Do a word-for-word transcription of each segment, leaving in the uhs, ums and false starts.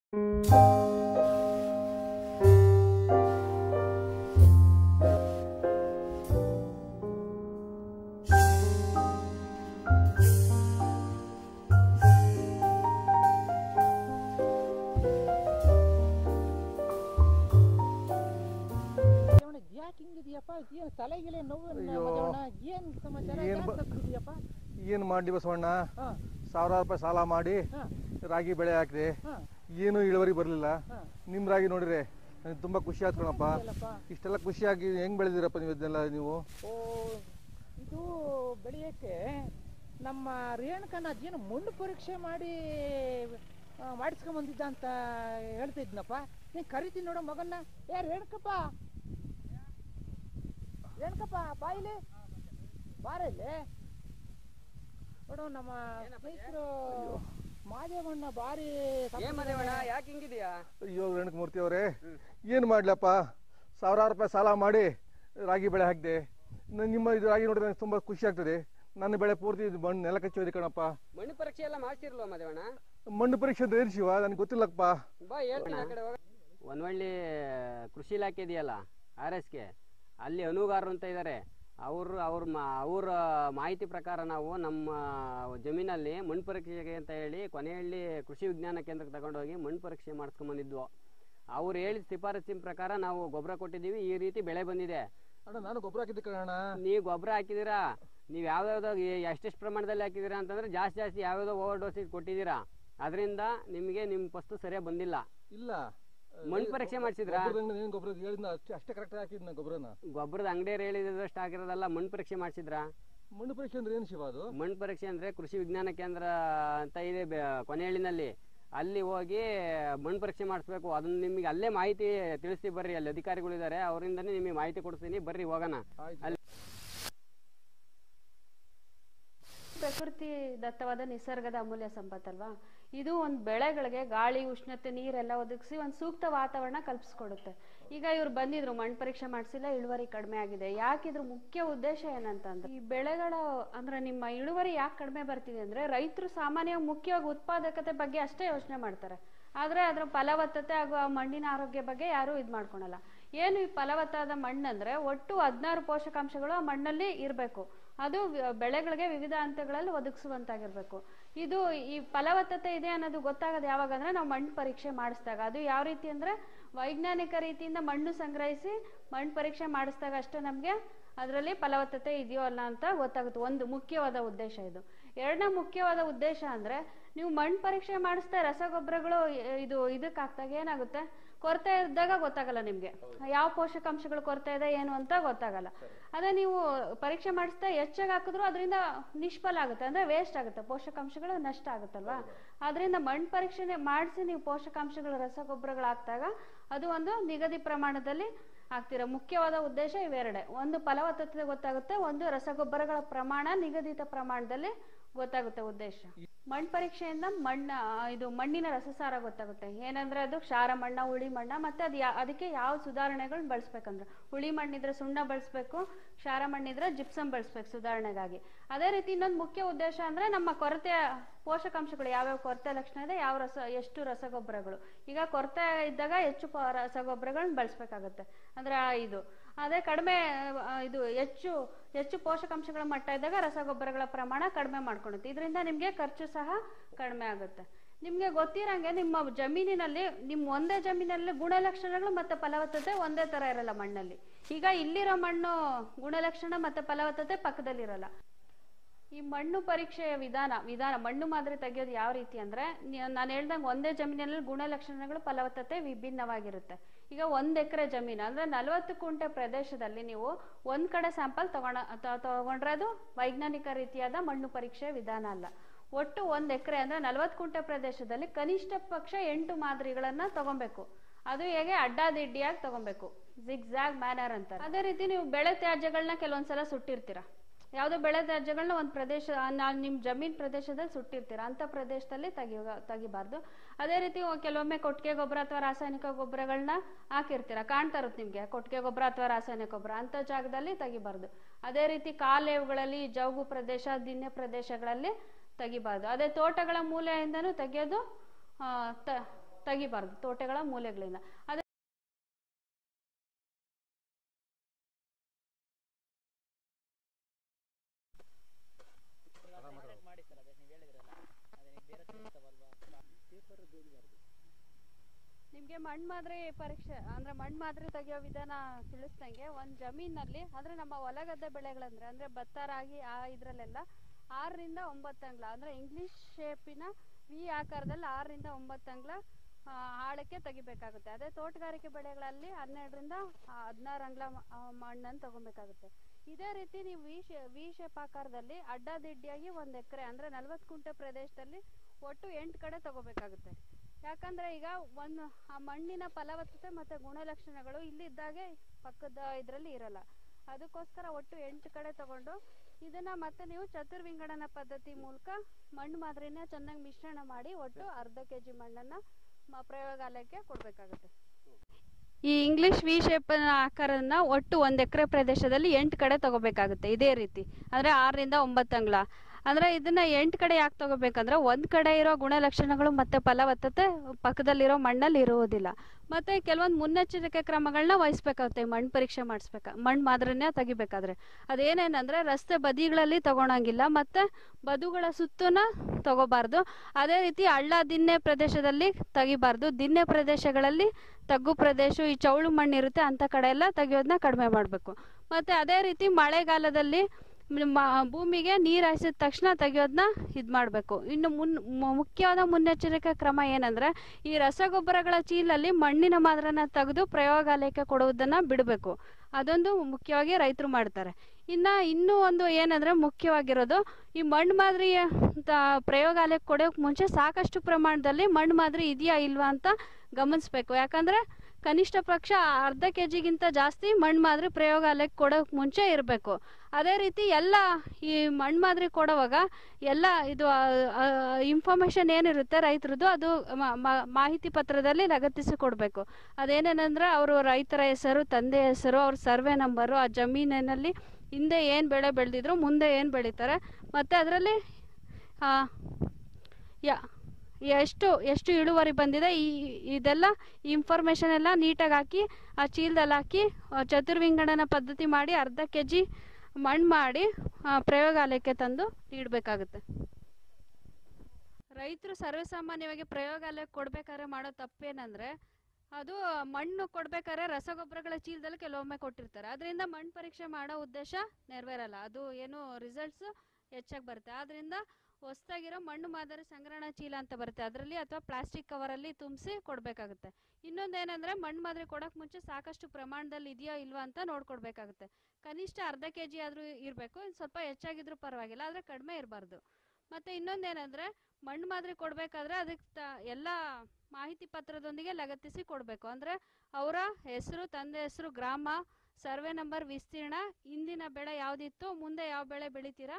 ಏನು ಮಾಡಲಿ ಬಸವಣ್ಣ, ಸಾವಿರಾರು ರೂಪಾಯಿ ಸಾಲ ಮಾಡಿ ರಾಗಿ ಬೆಳೆ ಹಾಕಿದೆ, ಏನು ಇಳುವರಿ ಬರಲಿಲ್ಲ. ನಿಮ್ಮ ರಾಗಿ ನೋಡಿದ್ರೆ ನನಗೆ ತುಂಬ ಖುಷಿ ಆಯ್ತು ಕಣಪ್ಪ. ಇಷ್ಟೆಲ್ಲ ಖುಷಿಯಾಗಿ ಹೆಂಗೆ ಬೆಳೆದಿರಪ್ಪ ನೀವು ಇದನ್ನೆಲ್ಲ? ನೀವು ಓ ಇದು ಬೆಳೆಯೋಕ್ಕೆ ನಮ್ಮ ರೇಣುಕನ ಅದೇನು ಮಣ್ಣು ಪರೀಕ್ಷೆ ಮಾಡಿ ಮಾಡಿಸ್ಕೊಂಬಂದಿದ್ದ ಅಂತ ಹೇಳ್ತಿದ್ನಪ್ಪ. ನೀನು ಕರಿತೀನಿ ನೋಡೋ ಮಗನ್ನ. ಏ ರೇಣುಕಪ್ಪ, ರೇಣುಕಪ್ಪ ಬಾಯಿಲಿ ಬಾರಲ್ಲಿ ನೋಡು. ನಮ್ಮ ಸ್ನೇಹಿತರು ಮಾದೇವಣ್ಣ ಬಾರಿ. ಯಾಕೆ ಹಿಂಗಿದೆಯಾ? ಅಯ್ಯೋ ರೇಣುಕ ಮೂರ್ತಿ ಅವರೇ, ಏನು ಮಾಡ್ಲಪ್ಪ, ಸಾವಿರಾರು ರೂಪಾಯಿ ಸಾಲ ಮಾಡಿ ರಾಗಿ ಬೆಳೆ ಹಾಕಿದೆ. ನಿಮ್ಮ ಇದು ರಾಗಿ ನೋಡಿದ್ರೆ ನನಗೆ ತುಂಬ ಖುಷಿ ಆಗ್ತದೆ. ನನ್ನ ಬೆಳೆ ಪೂರ್ತಿ ಮಣ್ಣು ನೆಲ ಕಚ್ಚೋದಿ ಕಣಪ್ಪ. ಮಣ್ಣು ಪರೀಕ್ಷೆ ಎಲ್ಲ ಮಾಡ್ತಿರ್ಲ್ವ ಮಾದೇವಣ್ಣ? ಮಣ್ಣು ಪರೀಕ್ಷೆ ಅಂದ್ರೆ ಏನು ಶಿವ, ನನಗೆ ಗೊತ್ತಿಲ್ಲಪ್ಪ. ಬಾ ಹೇಳ್ತೀನಿ. ಒಂದ್ ಒಳ್ಳೆ ಕೃಷಿ ಇಲಾಖೆ ಇದೆಯಲ್ಲ ಆರ್ ಎಸ್ ಕೆ, ಅಲ್ಲಿ ಅನುಗಾರರು ಅಂತ ಇದ್ದಾರೆ. ಅವರು ಅವ್ರ ಅವರ ಮಾಹಿತಿ ಪ್ರಕಾರ ನಾವು ನಮ್ಮ ಜಮೀನಲ್ಲಿ ಮಣ್ಣು ಪರೀಕ್ಷೆಗೆ ಅಂತ ಹೇಳಿ ಕೊನೆಹಳ್ಳಿ ಕೃಷಿ ವಿಜ್ಞಾನ ಕೇಂದ್ರಕ್ಕೆ ತಗೊಂಡೋಗಿ ಮಣ್ಣು ಪರೀಕ್ಷೆ ಮಾಡಿಸ್ಕೊಂಡ್ಬಂದಿದ್ವು. ಅವ್ರು ಹೇಳಿದ ಶಿಫಾರಸಿನ ಪ್ರಕಾರ ನಾವು ಗೊಬ್ಬರ ಕೊಟ್ಟಿದ್ದೀವಿ, ಈ ರೀತಿ ಬೆಳೆ ಬಂದಿದೆ. ಅಣ್ಣ ನಾನು ಗೊಬ್ಬರ ಹಾಕಿದ್ದೆ ಕಣ. ನೀವು ಗೊಬ್ಬರ ಹಾಕಿದ್ದೀರಾ, ನೀವು ಯಾವ್ಯಾವ್ದೋ ಎಷ್ಟೆಷ್ಟು ಪ್ರಮಾಣದಲ್ಲಿ ಹಾಕಿದ್ದೀರಾ ಅಂತಂದ್ರೆ ಜಾಸ್ತಿ ಜಾಸ್ತಿ ಯಾವ್ಯಾವ್ದೋ ಓವರ್ ಡೋಸೇಜ್ ಕೊಟ್ಟಿದ್ದೀರಾ. ಅದರಿಂದ ನಿಮಗೆ ನಿಮ್ಮ ಫಸ್ಟ್ ಸರಿಯಾಗಿ ಬಂದಿಲ್ಲ. ಇಲ್ಲ, ಮಣ್ಣು ಪರೀಕ್ಷೆ ಮಾಡಿಸಿದ್ರಾ? ಗೊಬ್ಬರ ಅಷ್ಟೇ ಕರೆಕ್ಟ್ ಹಾಕಿದ್ನ ಗೊಬ್ಬರನ. ಗೊಬ್ಬರದ ಅಂಗಡಿಯರು ಹೇಳಿದಷ್ಟು ಆಗಿರೋದಲ್ಲ, ಮಣ್ಣು ಪರೀಕ್ಷೆ ಮಾಡಿಸಿದ್ರಾ? ಮಣ್ಣು ಪರೀಕ್ಷೆ ಅಂದ್ರೆ ಏನು ಶಿವ ಅದು? ಮಣ್ಣು ಪರೀಕ್ಷೆ ಅಂದ್ರೆ ಕೃಷಿ ವಿಜ್ಞಾನ ಕೇಂದ್ರ ಅಂತ ಇದೆ ಕೊನೆಹಳ್ಳಿನಲ್ಲಿ, ಅಲ್ಲಿ ಹೋಗಿ ಮಣ್ಣು ಪರೀಕ್ಷೆ ಮಾಡಿಸ್ಬೇಕು. ಅದನ್ನ ನಿಮಗೆ ಅಲ್ಲೇ ಮಾಹಿತಿ ತಿಳಿಸ್ತೀವಿ ಬರ್ರಿ. ಅಲ್ಲಿ ಅಧಿಕಾರಿಗಳು ಇದ್ದಾರೆ, ಅವರಿಂದನೇ ನಿಮಗೆ ಮಾಹಿತಿ ಕೊಡ್ತೀನಿ, ಬರ್ರಿ ಹೋಗೋಣ. ಅಲ್ಲಿ ಪ್ರಕೃತಿ ದತ್ತವಾದ ನಿಸರ್ಗದ ಅಮೂಲ್ಯ ಸಂಪತ್ತಲ್ವಾ ಇದು. ಒಂದು ಬೆಳೆಗಳಿಗೆ ಗಾಳಿ, ಉಷ್ಣತೆ, ನೀರೆಲ್ಲ ಒದಗಿಸಿ ಒಂದು ಸೂಕ್ತ ವಾತಾವರಣ ಕಲ್ಪಿಸ್ಕೊಡುತ್ತೆ. ಈಗ ಇವ್ರು ಬಂದಿದ್ರು, ಮಣ್ಣು ಪರೀಕ್ಷೆ ಮಾಡಿಸಿಲ್ಲ, ಇಳುವರಿ ಕಡಿಮೆ ಆಗಿದೆ. ಯಾಕಿದ್ರ ಮುಖ್ಯ ಉದ್ದೇಶ ಏನಂತಂದ್ರೆ, ಈ ಬೆಳೆಗಳ ಅಂದ್ರೆ ನಿಮ್ಮ ಇಳುವರಿ ಯಾಕೆ ಕಡಿಮೆ ಬರ್ತಿದೆ ಅಂದ್ರೆ, ರೈತರು ಸಾಮಾನ್ಯವಾಗಿ ಮುಖ್ಯವಾಗಿ ಉತ್ಪಾದಕತೆ ಬಗ್ಗೆ ಅಷ್ಟೇ ಯೋಚನೆ ಮಾಡ್ತಾರೆ. ಆದ್ರೆ ಅದ್ರ ಫಲವತ್ತತೆ ಹಾಗೂ ಆ ಮಣ್ಣಿನ ಆರೋಗ್ಯ ಬಗ್ಗೆ ಯಾರು ಇದ್ ಮಾಡ್ಕೊಳಲ್ಲ. ಏನು ಈ ಫಲವತ್ತಾದ ಮಣ್ಣಂದ್ರೆ ಒಟ್ಟು ಹದಿನಾರು ಪೋಷಕಾಂಶಗಳು ಆ ಮಣ್ಣಲ್ಲಿ ಇರಬೇಕು. ಅದು ಬೆಳೆಗಳಿಗೆ ವಿವಿಧ ಹಂತಗಳಲ್ಲಿ ಒದಗಿಸುವಂತಾಗಿರ್ಬೇಕು. ಇದು ಈ ಫಲವತ್ತತೆ ಇದೆ ಅನ್ನೋದು ಗೊತ್ತಾಗೋದು ಯಾವಾಗ ಅಂದ್ರೆ ನಾವು ಮಣ್ಣು ಪರೀಕ್ಷೆ ಮಾಡಿಸಿದಾಗ. ಅದು ಯಾವ ರೀತಿ ಅಂದ್ರೆ ವೈಜ್ಞಾನಿಕ ರೀತಿಯಿಂದ ಮಣ್ಣು ಸಂಗ್ರಹಿಸಿ ಮಣ್ಣು ಪರೀಕ್ಷೆ ಮಾಡಿಸಿದಾಗ ಅಷ್ಟೇ ನಮ್ಗೆ ಅದರಲ್ಲಿ ಫಲವತ್ತತೆ ಇದೆಯೋ ಅಲ್ಲ ಅಂತ ಗೊತ್ತಾಗುತ್ತೆ. ಒಂದು ಮುಖ್ಯವಾದ ಉದ್ದೇಶ ಇದು. ಎರಡನೇ ಮುಖ್ಯವಾದ ಉದ್ದೇಶ ಅಂದ್ರೆ, ನೀವು ಮಣ್ಣು ಪರೀಕ್ಷೆ ಮಾಡಿಸ್ತಾ ರಸಗೊಬ್ಬರಗಳು ಇದು ಇದಕ್ಕೆ ಹಾಕ್ದಾಗ ಏನಾಗುತ್ತೆ, ಕೊರತೆ ಇದ್ದಾಗ ಗೊತ್ತಾಗಲ್ಲ ನಿಮ್ಗೆ ಯಾವ ಪೋಷಕಾಂಶಗಳು ಕೊರತೆ ಇದೆ ಏನು ಅಂತ ಗೊತ್ತಾಗಲ್ಲ. ಅದೇ ನೀವು ಪರೀಕ್ಷೆ ಮಾಡಿಸ್ತಾ ಹೆಚ್ಚಾಗಿ ಹಾಕಿದ್ರು ಅದರಿಂದ ನಿಷ್ಫಲ ಆಗುತ್ತೆ, ಅಂದ್ರೆ ವೇಸ್ಟ್ ಆಗುತ್ತೆ, ಪೋಷಕಾಂಶಗಳು ನಷ್ಟ ಆಗುತ್ತಲ್ವಾ. ಅದರಿಂದ ಮಣ್ಣು ಪರೀಕ್ಷೆ ಮಾಡಿಸಿ ನೀವು ಪೋಷಕಾಂಶಗಳು ರಸಗೊಬ್ಬರಗಳು ಹಾಕಿದಾಗ ಅದು ಒಂದು ನಿಗದಿ ಪ್ರಮಾಣದಲ್ಲಿ ಹಾಕ್ತೀರಾ. ಮುಖ್ಯವಾದ ಉದ್ದೇಶ ಇವೆರಡೆ. ಒಂದು ಫಲವತ್ತತೆ ಗೊತ್ತಾಗುತ್ತೆ, ಒಂದು ರಸಗೊಬ್ಬರಗಳ ಪ್ರಮಾಣ ನಿಗದಿತ ಪ್ರಮಾಣದಲ್ಲಿ ಗೊತ್ತಾಗುತ್ತೆ ಉದ್ದೇಶ. ಮಣ್ಣು ಪರೀಕ್ಷೆಯಿಂದ ಮಣ್ಣ ಇದು ಮಣ್ಣಿನ ರಸಸಾರ ಗೊತ್ತಾಗುತ್ತೆ. ಏನಂದ್ರೆ ಅದು ಕ್ಷಾರ ಮಣ್ಣ, ಹುಳಿ ಮಣ್ಣ, ಮತ್ತೆ ಅದು ಅದಕ್ಕೆ ಯಾವ ಸುಧಾರಣೆಗಳನ್ನ ಬಳಸ್ಬೇಕಂದ್ರೆ, ಹುಳಿ ಮಣ್ಣಿದ್ರೆ ಸುಣ್ಣ ಬಳಸ್ಬೇಕು, ಕ್ಷಾರ ಮಣ್ಣಿದ್ರೆ ಜಿಪ್ಸಮ್ ಬಳಸ್ಬೇಕು ಸುಧಾರಣೆಗಾಗಿ. ಅದೇ ರೀತಿ ಇನ್ನೊಂದು ಮುಖ್ಯ ಉದ್ದೇಶ ಅಂದ್ರೆ ನಮ್ಮ ಕೊರತೆ ಪೋಷಕಾಂಶಗಳು ಯಾವ್ಯಾವ ಕೊರತೆ ಲಕ್ಷಣ ಇದೆ, ಯಾವ ರಸ ಎಷ್ಟು ರಸಗೊಬ್ಬರಗಳು. ಈಗ ಕೊರತೆ ಇದ್ದಾಗ ಹೆಚ್ಚು ರಸಗೊಬ್ಬರಗಳನ್ನ ಬಳಸ್ಬೇಕಾಗತ್ತೆ. ಅಂದ್ರೆ ಇದು ಅದೇ ಕಡಿಮೆ ಇದು ಹೆಚ್ಚು ಹೆಚ್ಚು ಪೋಷಕಾಂಶಗಳ ಮಟ್ಟ ಇದ್ದಾಗ ರಸಗೊಬ್ಬರಗಳ ಪ್ರಮಾಣ ಕಡಿಮೆ ಮಾಡ್ಕೊಳುತ್ತೆ. ಇದರಿಂದ ನಿಮ್ಗೆ ಖರ್ಚು ಸಹ ಕಡಿಮೆ ಆಗುತ್ತೆ. ನಿಮ್ಗೆ ಗೊತ್ತಿರಂಗೆ ನಿಮ್ಮ ಜಮೀನಿನಲ್ಲಿ ನಿಮ್ ಒಂದೇ ಜಮೀನಲ್ಲಿ ಗುಣಲಕ್ಷಣಗಳು ಮತ್ತೆ ಫಲವತ್ತತೆ ಒಂದೇ ತರ ಇರಲ್ಲ ಮಣ್ಣಲ್ಲಿ. ಈಗ ಇಲ್ಲಿರೋ ಮಣ್ಣು ಗುಣಲಕ್ಷಣ ಮತ್ತೆ ಫಲವತ್ತತೆ ಪಕ್ಕದಲ್ಲಿರಲ್ಲ. ಈ ಮಣ್ಣು ಪರೀಕ್ಷೆಯ ವಿಧಾನ ವಿಧಾನ ಮಣ್ಣು ಮಾದರಿ ತೆಗೆಯೋದು ಯಾವ ರೀತಿ ಅಂದ್ರೆ, ನಾನು ಹೇಳ್ದಂಗೆ ಒಂದೇ ಜಮೀನಲ್ಲಿ ಗುಣಲಕ್ಷಣಗಳು ಫಲವತ್ತತೆ ವಿಭಿನ್ನವಾಗಿರುತ್ತೆ. ಈಗ ಒಂದ್ ಎಕರೆ ಜಮೀನು ಅಂದ್ರೆ ನಲವತ್ತು ಕುಂಟೆ ಪ್ರದೇಶದಲ್ಲಿ ನೀವು ಒಂದ್ ಕಡೆ ಸ್ಯಾಂಪಲ್ ತಗೊಂಡ ತಗೊಂಡ್ರೆ ಅದು ವೈಜ್ಞಾನಿಕ ರೀತಿಯಾದ ಮಣ್ಣು ಪರೀಕ್ಷೆಯ ವಿಧಾನ ಅಲ್ಲ. ಒಟ್ಟು ಒಂದ್ ಎಕರೆ ಅಂದ್ರೆ ನಲವತ್ತು ಕುಂಟೆ ಪ್ರದೇಶದಲ್ಲಿ ಕನಿಷ್ಠ ಪಕ್ಷ ಎಂಟು ಮಾದರಿಗಳನ್ನ ತಗೊಬೇಕು. ಅದು ಹೇಗೆ ಅಡ್ಡಾದಿಡ್ಡಿಯಾಗಿ ತಗೊಬೇಕು, ಜಿಗ್ಜಾಗ್ ಮ್ಯಾನರ್ ಅಂತಾರೆ. ಅದೇ ರೀತಿ ನೀವು ಬೆಳೆ ತ್ಯಾಜ್ಯಗಳನ್ನ ಕೆಲವೊಂದ್ಸಲ ಸುಟ್ಟಿರ್ತೀರಾ. ಯಾವುದೋ ಬೆಳೆ ತ್ಯಾಜ್ಯಗಳನ್ನ ಒಂದು ಪ್ರದೇಶ ನಾವು ನಿಮ್ಮ ಜಮೀನ್ ಪ್ರದೇಶದಲ್ಲಿ ಸುಟ್ಟಿರ್ತೀರ, ಅಂತ ಪ್ರದೇಶದಲ್ಲಿ ತೆಗಿಯೋ ತೆಗಿಬಾರ್ದು. ಅದೇ ರೀತಿ ಕೆಲವೊಮ್ಮೆ ಕೊಟ್ಟಿಗೆ ಗೊಬ್ಬರ ಅಥವಾ ರಾಸಾಯನಿಕ ಗೊಬ್ಬರಗಳನ್ನ ಹಾಕಿರ್ತೀರ, ಕಾಣ್ತಾ ಇರುತ್ತೆ ನಿಮ್ಗೆ ಕೊಟ್ಟಿಗೆ ಗೊಬ್ಬರ ಅಥವಾ ರಾಸಾಯನಿಕ ಗೊಬ್ಬರ, ಅಂತ ಜಾಗದಲ್ಲಿ ತೆಗಿಬಾರ್ದು. ಅದೇ ರೀತಿ ಕಾಲೇವುಗಳಲ್ಲಿ, ಜೌಗು ಪ್ರದೇಶ, ದಿನ್ನೆ ಪ್ರದೇಶಗಳಲ್ಲಿ ತೆಗಿಬಾರ್ದು. ಅದೇ ತೋಟಗಳ ಮೂಲೆಯಿಂದನೂ ತೆಗೆಯೋದು ತೆಗಿಬಾರ್ದು ತೋಟಗಳ ಮೂಲೆಗಳಿಂದ. ಅದೇ ನಿಮ್ಗೆ ಮಣ್ಣು ಮಾದರಿ ಪರೀಕ್ಷೆ ಅಂದ್ರೆ ಮಣ್ಣು ಮಾದರಿ ತೆಗೆಯೋ ವಿಧಾನ ತಿಳಿಸ್ದಂಗೆ ಒಂದ್ ಜಮೀನಲ್ಲಿ ಅಂದ್ರೆ ನಮ್ಮ ಹೊಲಗದ್ದೆ ಬೆಳೆಗಳಂದ್ರೆ ಅಂದ್ರೆ ಭತ್ತ ರಾಗಿ ಆ ಇದ್ರಲ್ಲೆಲ್ಲ ಆರರಿಂದ ಒಂಬತ್ತು ಅಂಗ್ಲ ಅಂದ್ರೆ ಇಂಗ್ಲಿಷ್ ಶೇಪಿನ ವಿ ಆಕಾರದಲ್ಲಿ ಆರರಿಂದ ಒಂಬತ್ತು ಅಂಗ್ಲ ಆಳಕ್ಕೆ ತೆಗಿಬೇಕಾಗುತ್ತೆ. ಅದೇ ತೋಟಗಾರಿಕೆ ಬೆಳೆಗಳಲ್ಲಿ ಹನ್ನೆರಡರಿಂದ ಹದಿನಾರು ಅಂಗ್ಲ ಮಣ್ಣನ್ನು ತಗೊಬೇಕಾಗುತ್ತೆ. ಇದೇ ರೀತಿ ನೀವು ವಿ ಶೇ ವಿ ಶೇಪ್ ಆಕಾರದಲ್ಲಿ ಅಡ್ಡದಿಡ್ಡಿಯಾಗಿ ಒಂದ್ ಎಕರೆ ಅಂದ್ರೆ ನಲ್ವತ್ತು ಕುಂಟೆ ಪ್ರದೇಶದಲ್ಲಿ ಒಟ್ಟು ಎಂಟು ಕಡೆ ತಗೋಬೇಕಾಗುತ್ತೆ. ಯಾಕಂದ್ರೆ ಈಗ ಒಂದು ಆ ಮಣ್ಣಿನ ಫಲವತ್ತತೆ ಮತ್ತೆ ಗುಣಲಕ್ಷಣಗಳು ಇಲ್ಲಿದ್ದಾಗೆ ಪಕ್ಕದ ಇದ್ರಲ್ಲಿ ಇರಲ್ಲ. ಅದಕ್ಕೋಸ್ಕರ ಒಟ್ಟು ಎಂಟು ಕಡೆ ತಗೊಂಡು ಇದನ್ನ ಮತ್ತೆ ನೀವು ಚತುರ್ವಿಂಗಡನ ಪದ್ಧತಿ ಮೂಲಕ ಮಣ್ಣು ಮಾದರಿನ ಚೆನ್ನಾಗಿ ಮಿಶ್ರಣ ಮಾಡಿ ಒಟ್ಟು ಅರ್ಧ ಕೆಜಿ ಮಣ್ಣನ್ನ ಪ್ರಯೋಗಾಲಯಕ್ಕೆ ಕೊಡ್ಬೇಕಾಗುತ್ತೆ. ಈ ಇಂಗ್ಲಿಷ್ ವಿ ಶೇಪ್ ಆಕಾರನ ಒಟ್ಟು ಒಂದ್ ಎಕರೆ ಪ್ರದೇಶದಲ್ಲಿ ಎಂಟು ಕಡೆ ತಗೋಬೇಕಾಗುತ್ತೆ. ಇದೇ ರೀತಿ ಅಂದ್ರೆ ಆರರಿಂದ ಒಂಬತ್ತು ಅಂಗ್ಲ ಅಂದ್ರೆ ಇದನ್ನ ಎಂಟು ಕಡೆ ಯಾಕೆ ತಗೋಬೇಕಂದ್ರೆ ಒಂದ್ ಕಡೆ ಇರೋ ಗುಣಲಕ್ಷಣಗಳು ಮತ್ತೆ ಫಲವತ್ತತೆ ಪಕ್ಕದಲ್ಲಿರೋ ಮಣ್ಣಲ್ಲಿ ಇರುವುದಿಲ್ಲ. ಮತ್ತೆ ಕೆಲವೊಂದು ಮುನ್ನೆಚ್ಚರಿಕೆ ಕ್ರಮಗಳನ್ನ ವಹಿಸ್ಬೇಕಾಗುತ್ತೆ. ಮಣ್ಣು ಪರೀಕ್ಷೆ ಮಾಡಿಸ್ಬೇಕ ಮಣ್ಣು ಮಾದರಿನ ತೆಗಿಬೇಕಾದ್ರೆ ಅದೇನೇನಂದ್ರೆ ರಸ್ತೆ ಬದಿಗಳಲ್ಲಿ ತಗೊಳಂಗಿಲ್ಲ ಮತ್ತೆ ಬದುಗಳ ಸುತ್ತನ ತಗೋಬಾರ್ದು. ಅದೇ ರೀತಿ ಹಳ್ಳ ದಿನ್ನೆ ಪ್ರದೇಶದಲ್ಲಿ ತೆಗಿಬಾರ್ದು. ದಿನ್ನೆ ಪ್ರದೇಶಗಳಲ್ಲಿ ತಗ್ಗು ಪ್ರದೇಶ ಈ ಚೌಳು ಮಣ್ಣು ಇರುತ್ತೆ ಅಂತ ಕಡೆ ಎಲ್ಲ ತೆಗಿಯೋದನ್ನ ಕಡಿಮೆ ಮಾಡಬೇಕು. ಮತ್ತೆ ಅದೇ ರೀತಿ ಮಳೆಗಾಲದಲ್ಲಿ ಭೂಮಿಗೆ ನೀರು ಹಾಯಿಸಿದ ತಕ್ಷಣ ತೆಗಿಯೋದನ್ನ ಇದ್ ಮಾಡಬೇಕು. ಇನ್ನು ಮುನ್ ಮುಖ್ಯವಾದ ಮುನ್ನೆಚ್ಚರಿಕೆ ಕ್ರಮ ಏನಂದ್ರೆ ಈ ರಸಗೊಬ್ಬರಗಳ ಚೀಲಲ್ಲಿ ಮಣ್ಣಿನ ಮಾದರಿನ ತೆಗೆದು ಪ್ರಯೋಗಾಲಯಕ್ಕೆ ಕೊಡುವುದನ್ನ ಬಿಡಬೇಕು. ಅದೊಂದು ಮುಖ್ಯವಾಗಿ ರೈತರು ಮಾಡ್ತಾರೆ. ಇನ್ನ ಇನ್ನೂ ಒಂದು ಏನಂದ್ರೆ ಮುಖ್ಯವಾಗಿರೋದು ಈ ಮಣ್ಣು ಮಾದರಿ ಪ್ರಯೋಗಾಲಯಕ್ಕೆ ಕೊಡೋಕೆ ಮುಂಚೆ ಸಾಕಷ್ಟು ಪ್ರಮಾಣದಲ್ಲಿ ಮಣ್ಣು ಮಾದರಿ ಇದೆಯಾ ಇಲ್ವಾ ಅಂತ ಗಮನಿಸ್ಬೇಕು. ಯಾಕಂದ್ರೆ ಕನಿಷ್ಠ ಪಕ್ಷ ಅರ್ಧ ಕೆಜಿಗಿಂತ ಜಾಸ್ತಿ ಮಣ್ಣು ಮಾದರಿ ಪ್ರಯೋಗಾಲಯಕ್ಕೆ ಕೊಡೋಕೆ ಮುಂಚೆ ಇರಬೇಕು. ಅದೇ ರೀತಿ ಎಲ್ಲ ಈ ಮಣ್ಣು ಮಾದರಿ ಕೊಡುವಾಗ ಎಲ್ಲ ಇದು ಇನ್ಫಾರ್ಮೇಶನ್ ಏನಿರುತ್ತೆ ರೈತರದ್ದು ಅದು ಮಾಹಿತಿ ಪತ್ರದಲ್ಲಿ ಲಗತ್ತಿಸಿ ಕೊಡಬೇಕು. ಅದೇನೇನಂದ್ರೆ ಅವರು ರೈತರ ಹೆಸರು, ತಂದೆ ಹೆಸರು, ಅವ್ರ ಸರ್ವೆ ನಂಬರು, ಆ ಜಮೀನಿನಲ್ಲಿ ಹಿಂದೆ ಏನು ಬೆಳೆ ಬೆಳೆದಿದ್ರು ಮುಂದೆ ಏನು ಬೆಳೀತಾರೆ ಮತ್ತು ಅದರಲ್ಲಿ ಯಾ ಎಷ್ಟು ಎಷ್ಟು ಇಳುವರಿ ಬಂದಿದೆ ಈ ಇದೆಲ್ಲ ಇನ್ಫಾರ್ಮೇಷನ್ ಎಲ್ಲ ನೀಟಾಗಿ ಹಾಕಿ ಆ ಚೀಲದಲ್ಲಿ ಹಾಕಿ ಚತುರ್ವಿಂಗಡನ ಪದ್ಧತಿ ಮಾಡಿ ಅರ್ಧ ಕೆ ಜಿ ಮಣ್ಣು ಮಾಡಿ ಪ್ರಯೋಗಾಲಯಕ್ಕೆ ತಂದು ನೀಡಬೇಕಾಗುತ್ತೆ. ರೈತರು ಸರ್ವೇಸಾಮಾನ್ಯವಾಗಿ ಪ್ರಯೋಗಾಲಯಕ್ಕೆ ಕೊಡ್ಬೇಕಾದ್ರೆ ಮಾಡೋ ತಪ್ಪೇನಂದ್ರೆ ಅದು ಮಣ್ಣು ಕೊಡ್ಬೇಕಾದ್ರೆ ರಸಗೊಬ್ಬರಗಳ ಚೀಲದಲ್ಲಿ ಕೆಲವೊಮ್ಮೆ ಕೊಟ್ಟಿರ್ತಾರೆ. ಅದರಿಂದ ಮಣ್ಣು ಪರೀಕ್ಷೆ ಮಾಡೋ ಉದ್ದೇಶ ನೆರವೇರಲ್ಲ. ಅದು ಏನು ರಿಸಲ್ಟ್ಸ್ ಹೆಚ್ಚಾಗಿ ಬರುತ್ತೆ. ಆದ್ರಿಂದ ಹೊಸದಾಗಿರೋ ಮಣ್ಣು ಮಾದರಿ ಸಂಗ್ರಹಣಾ ಚೀಲ ಅಂತ ಬರುತ್ತೆ, ಅದರಲ್ಲಿ ಅಥವಾ ಪ್ಲಾಸ್ಟಿಕ್ ಕವರಲ್ಲಿ ತುಂಬಿಸಿ ಕೊಡಬೇಕಾಗುತ್ತೆ. ಇನ್ನೊಂದೇನೆಂದರೆ ಮಣ್ಣು ಮಾದರಿ ಕೊಡೋಕೆ ಮುಂಚೆ ಸಾಕಷ್ಟು ಪ್ರಮಾಣದಲ್ಲಿ ಇದೆಯೋ ಇಲ್ವಾ ಅಂತ ನೋಡ್ಕೊಡ್ಬೇಕಾಗುತ್ತೆ. ಕನಿಷ್ಠ ಅರ್ಧ ಕೆ ಜಿ ಆದರೂ ಇರಬೇಕು. ಇನ್ನು ಸ್ವಲ್ಪ ಹೆಚ್ಚಾಗಿದ್ರೂ ಪರವಾಗಿಲ್ಲ, ಆದರೆ ಕಡಿಮೆ ಇರಬಾರ್ದು. ಮತ್ತು ಇನ್ನೊಂದೇನೆಂದರೆ ಮಣ್ಣು ಮಾದರಿ ಕೊಡಬೇಕಾದ್ರೆ ಅದಕ್ಕೆ ತ ಎಲ್ಲ ಮಾಹಿತಿ ಪತ್ರದೊಂದಿಗೆ ಲಗತ್ತಿಸಿ ಕೊಡಬೇಕು. ಅಂದರೆ ಅವರ ಹೆಸರು, ತಂದೆ ಹೆಸರು, ಗ್ರಾಮ, ಸರ್ವೆ ನಂಬರ್, ವಿಸ್ತೀರ್ಣ, ಇಂದಿನ ಬೆಳೆ ಯಾವುದಿತ್ತು, ಮುಂದೆ ಯಾವ ಬೆಳೆ ಬೆಳಿತೀರಾ,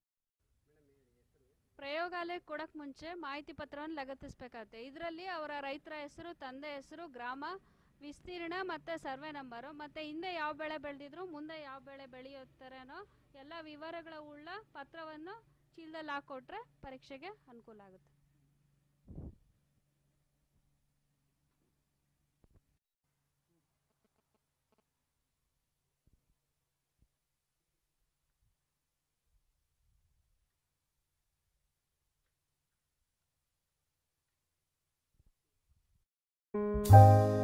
ಪ್ರಯೋಗಾಲಯಕ್ಕೆ ಕೊಡೋಕೆ ಮುಂಚೆ ಮಾಹಿತಿ ಪತ್ರವನ್ನು ಲಗತ್ತಿಸಬೇಕಾಗುತ್ತೆ. ಇದರಲ್ಲಿ ಅವರ ರೈತರ ಹೆಸರು, ತಂದೆ ಹೆಸರು, ಗ್ರಾಮ, ವಿಸ್ತೀರ್ಣ ಮತ್ತು ಸರ್ವೆ ನಂಬರು ಮತ್ತು ಹಿಂದೆ ಯಾವ ಬೆಳೆ ಬೆಳೆದಿದ್ರು ಮುಂದೆ ಯಾವ ಬೆಳೆ ಬೆಳೆಯುತ್ತಾರೇನೋ ಎಲ್ಲ ವಿವರಗಳ ಉಳ್ಳ ಪತ್ರವನ್ನು ಚೀಲದಲ್ಲಿ ಹಾಕ್ಕೊಟ್ರೆ ಪರೀಕ್ಷೆಗೆ ಅನುಕೂಲ ಆಗುತ್ತೆ. Thank you.